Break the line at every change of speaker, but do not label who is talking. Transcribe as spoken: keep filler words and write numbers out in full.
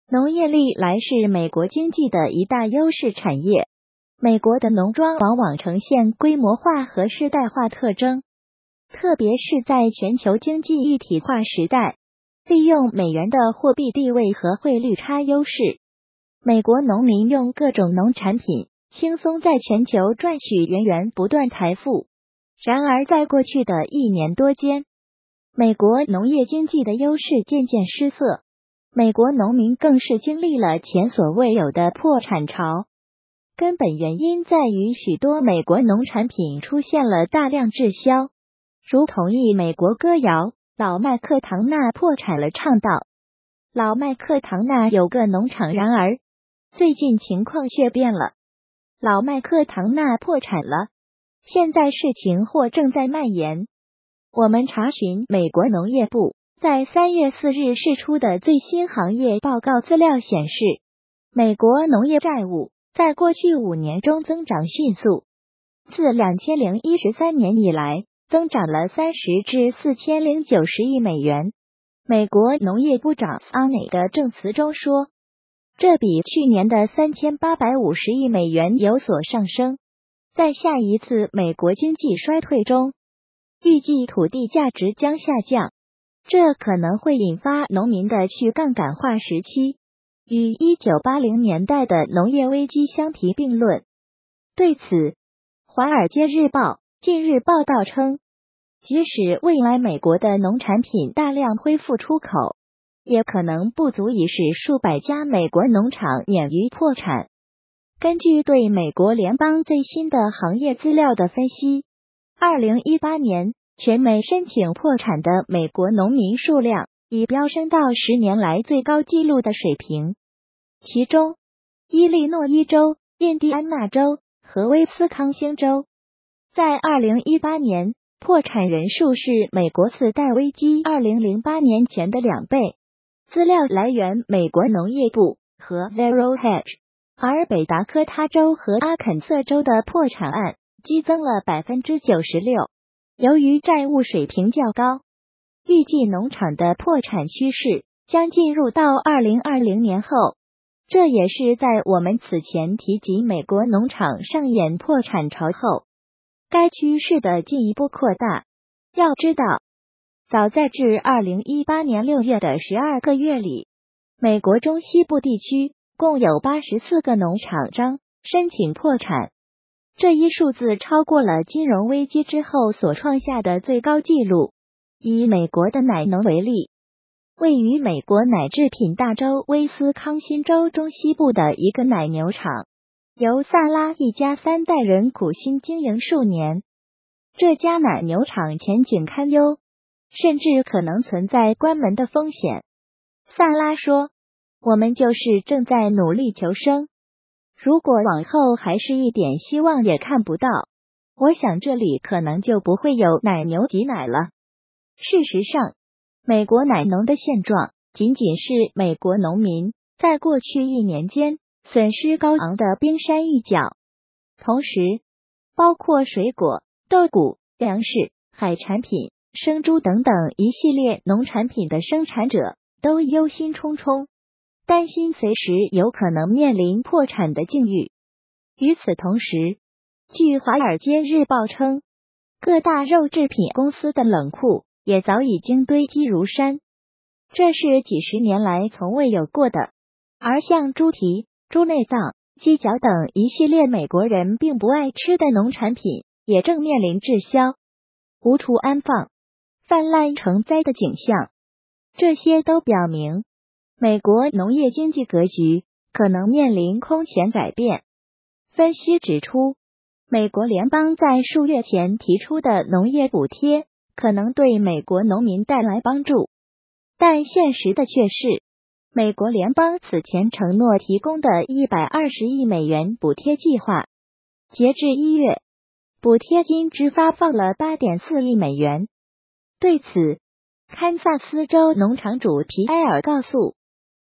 农业历来是美国经济的一大优势产业。美国的农庄往往呈现规模化和世代化特征，特别是在全球经济一体化时代，利用美元的货币地位和汇率差优势，美国农民用各种农产品轻松在全球赚取源源不断财富。然而，在过去的一年多间，美国农业经济的优势渐渐失色，美国农民更是经历了前所未有的破产潮。根本原因在于许多美国农产品出现了大量滞销，如同一美国歌谣老麦克唐纳破产了唱道。老麦克唐纳有个农场，然而最近情况却变了，老麦克唐纳破产了，现在事情或正在蔓延。我们查询美国农业部在三月四日释出的最新行业报告资料显示，美国农业债务在过去五年中增长迅速，自二千零十三年以来增长了三十至四千零九十亿美元。美国农业部长安内的证词中说，这比去年的三千八百五十亿美元有所上升。在下一次美国经济衰退中，预计土地价值将下降，这可能会引发农民的去杠杆化时期，与一九八零年代的农业危机相提并论。对此，《华尔街日报》近日报道称，即使未来美国的农产品大量恢复出口，也可能不足以使数百家美国农场免于破产。根据对美国联邦最新的行业资料的分析，二零一八年全美申请破产的美国农民数量已飙升到十年来最高纪录的水平。其中，伊利诺伊州、印第安纳州和威斯康星州在二零一八年破产人数是美国次贷危机二零零八年前的两倍。资料来源美国农业部和 Zero Hedge， 而北达科他州和阿肯色州的破产案激增了 百分之九十六。由于债务水平较高，预计农场的破产趋势将进入到二零二零年后。这也是在我们此前提及美国农场上演破产潮后，该趋势的进一步扩大。要知道，早在至二零一八年六月的十二个月里，美国中西部地区共有八十四个农场商申请破产，这一数字超过了金融危机之后所创下的最高纪录。以美国的奶农为例，位于美国奶制品大州威斯康辛州中西部的一个奶牛场，由萨拉一家三代人苦心经营数年。这家奶牛场前景堪忧，甚至可能存在关门的风险。萨拉说，我们就是正在努力求生，如果往后还是一点希望也看不到，我想这里可能就不会有奶牛挤奶了。事实上，美国奶农的现状仅仅是美国农民在过去一年间损失高昂的冰山一角。同时，包括水果、豆谷、粮食、海产品、生猪等等一系列农产品的生产者都忧心忡忡，担心随时有可能面临破产的境遇。与此同时，据《华尔街日报》称，各大肉制品公司的冷库也早已经堆积如山，这是几十年来从未有过的。而像猪蹄、猪内脏、鸡脚等一系列美国人并不爱吃的农产品也正面临滞销、无处安放、泛滥成灾的景象。这些都表明，美国农业经济格局可能面临空前改变。分析指出，美国联邦在数月前提出的农业补贴可能对美国农民带来帮助，但现实的却是，美国联邦此前承诺提供的一百二十亿美元补贴计划，截至一月，补贴金只发放了 八点四亿美元。对此，堪萨斯州农场主皮埃尔告诉